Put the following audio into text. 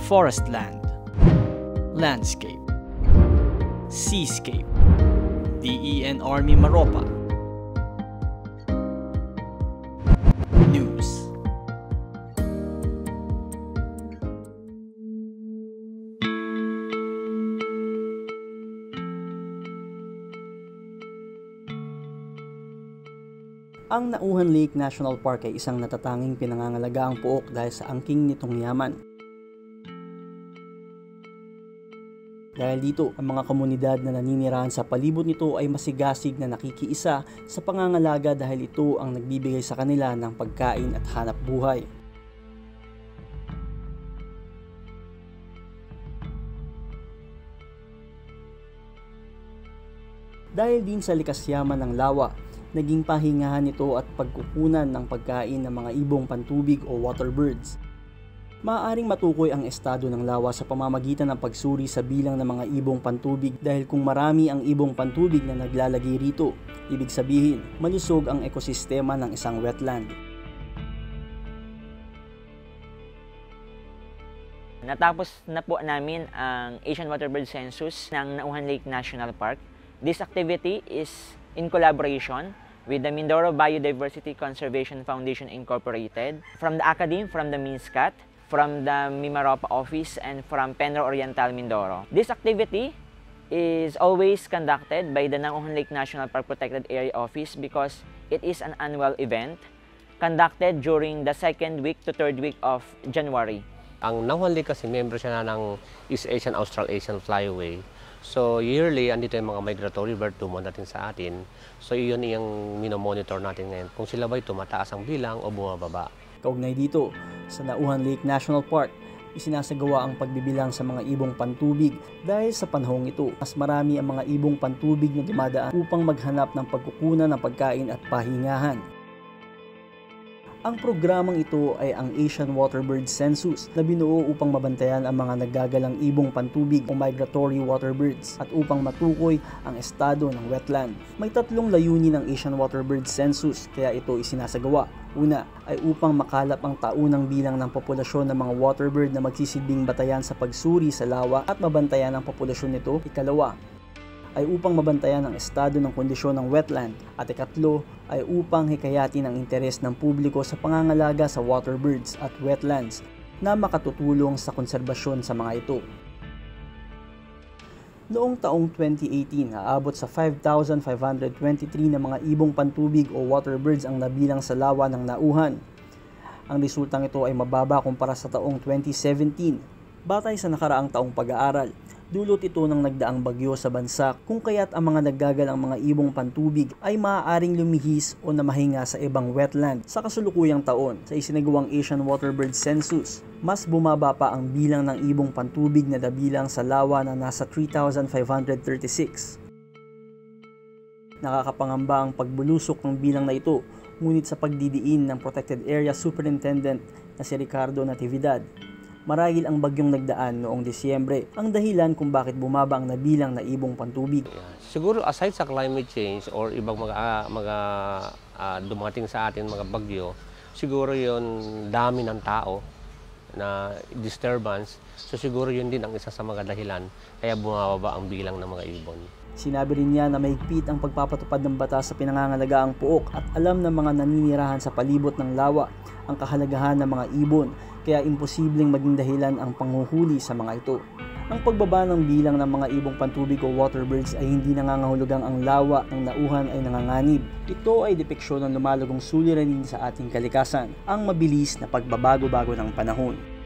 forest land, landscape, seascape, DEN Army Maropa, news. Ang Nauhan Lake National Park ay isang natatanging pinangangalagaang pook dahil sa angking nitong yaman. Dahil dito, ang mga komunidad na naninirahan sa palibot nito ay masigasig na nakikiisa sa pangangalaga dahil ito ang nagbibigay sa kanila ng pagkain at hanap buhay. Dahil din sa likas yaman ng lawa, naging pahingahan nito at pagkukunan ng pagkain ng mga ibong pantubig o waterbirds. Maaaring matukoy ang estado ng lawa sa pamamagitan ng pagsuri sa bilang ng mga ibong pantubig dahil kung marami ang ibong pantubig na naglalagay rito, ibig sabihin malusog ang ekosistema ng isang wetland. Natapos na po namin ang Asian Waterbird Census ng Nauhan Lake National Park. This activity is in collaboration with the Mindoro Biodiversity Conservation Foundation Incorporated, from the Academe, from the MINSCAT, from the Mimaropa office, and from Penro Oriental, Mindoro. This activity is always conducted by the Nauhan Lake National Park Protected Area Office because it is an annual event conducted during the second week to third week of January. Ang Nauhan Lake kasi member siya ng East Asian Australasian Flyway. So yearly, andito yung mga migratory bird dumadating sa atin. So iyon yung minomonitor natin ngayon kung sila ba'y tumataas ang bilang o bumababa. Kaugnay dito, sa Nauhan Lake National Park, isinasagawa ang pagbibilang sa mga ibong pantubig dahil sa panahong ito, mas marami ang mga ibong pantubig na dumadaan upang maghanap ng pagkukunan ng pagkain at pahingahan. Ang programang ito ay ang Asian Waterbird Census na binuo upang mabantayan ang mga naggagalang ibong pantubig o migratory waterbirds at upang matukoy ang estado ng wetland. May tatlong layunin ng Asian Waterbird Census kaya ito isinasagawa. Una ay upang makalap ang taunang bilang ng populasyon ng mga waterbird na magsisilbing batayan sa pagsuri sa lawa at mabantayan ang populasyon nito. Ikalawa ay upang mabantayan ang estado ng kondisyon ng wetland at ikatlo ay upang hikayatin ang interes ng publiko sa pangangalaga sa waterbirds at wetlands na makatutulong sa konserbasyon sa mga ito. Noong taong 2018, aabot sa 5,523 na mga ibong pantubig o waterbirds ang nabilang sa lawa ng Nauhan. Ang resultang ito ay mababa kumpara sa taong 2017. Batay sa nakaraang taong pag-aaral, dulot ito ng nagdaang bagyo sa bansa kung kaya't ang mga naggagalang mga ibong pantubig ay maaaring lumihis o namahinga sa ibang wetland. Sa kasulukuyang taon, sa isinagawang Asian Waterbird Census, mas bumaba pa ang bilang ng ibong pantubig na nabilang sa lawa na nasa 3,536. Nakakapangamba ang pagbulusok ng bilang na ito, ngunit sa pagdidiin ng Protected Area Superintendent na si Ricardo Natividad, marahil ang bagyong nagdaan noong Disyembre ang dahilan kung bakit bumaba ang nabilang na ibong pantubig. Siguro aside sa climate change or ibang mga dumating sa atin mga bagyo, siguro yon dami ng tao na disturbance. So siguro yun din ang isa sa mga dahilan kaya bumababa ang bilang ng mga ibon. Sinabi rin niya na mahigpit ang pagpapatupad ng batas sa pinangangalagaang pook at alam ng mga naninirahan sa palibot ng lawa ang kahalagahan ng mga ibon, kaya imposibleng maging dahilan ang panghuhuli sa mga ito. Ang pagbaba ng bilang ng mga ibong pantubig o waterbirds ay hindi nangangahulugang ang lawa ng Nauhan ay nanganganib. Ito ay depeksyon ng lumalagong suliranin sa ating kalikasan, ang mabilis na pagbabago-bago ng panahon.